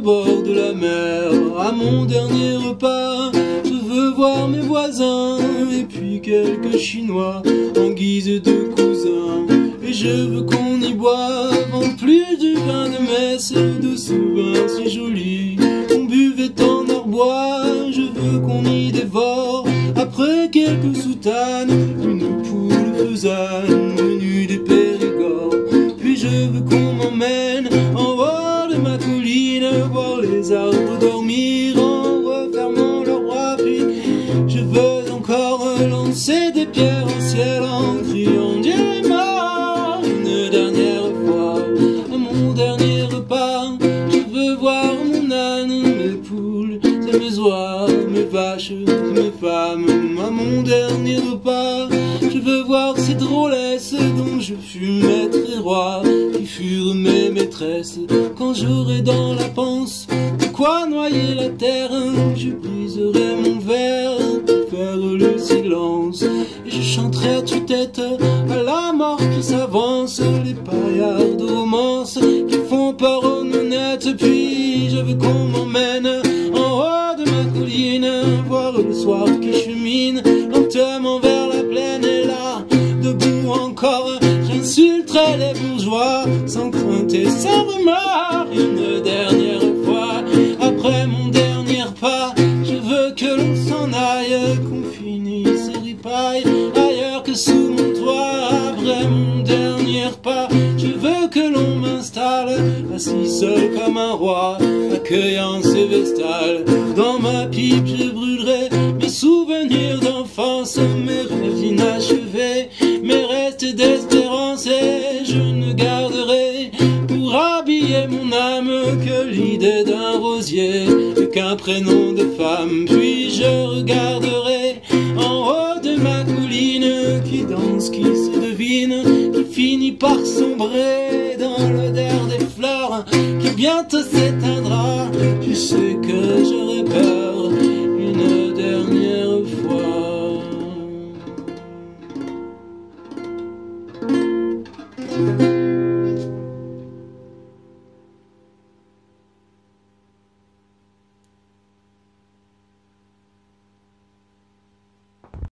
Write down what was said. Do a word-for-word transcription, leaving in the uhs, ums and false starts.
bord de la mer. À mon dernier repas, je veux voir mes voisins et puis quelques Chinois en guise de cousins. Et je veux qu'on y boive en plus du vin de messe, de ce vin si joli qu'on buvait en Arbois. Je veux qu'on y dévore après quelques soutanes une poule faisane venue des Périgord. Puis je veux qu'on m'emmène en haut de ma colline voir les arbres dormir en refermant leurs bras. Puis je veux encore lancer des pierres au ciel en criant Dieu est mort. Une dernière fois à mon dernier repas, je veux voir mon âne, mes poules et mes oies, mes vaches et mes femmes. À mon dernier repas, je veux voir ces drôlesses dont je fus maître et roi, qui furent mes maîtresses. Quand j'aurai dans la panse de quoi noyer la terre, je briserai mon verre pour faire le silence, et je chanterai à tue-tête à la mort qui s'avance, les paillards de romance qui font peur aux nonnettes. Puis je veux qu'on m'emmène en haut de ma colline voir le soir qui chemine lentement vers la plaine. Et là, debout encore, j'insulterai les bourgeois sans crainte et sans remords. Une dernière fois, après mon dernier pas, je veux que l'on s'en aille, qu'on finisse ces ripailles ailleurs que sous mon toit. Après mon dernier pas, je veux que l'on m'installe assis seul comme un roi, accueillant ses vestales. Dans ma pipe je brûlerai mes souvenirs d'enfance, mes rêves inachevés, mes restes d'espérance. Et je ne garderai pour habiller mon âme que l'idée d'un rosier et qu'un prénom de femme. Puis je regarderai en haut de ma colline qui danse, qui se devine, qui finit par sombrer dans l'odeur des fleurs qui bientôt s'éteindra. Tu sais que j'aurai peur une dernière fois.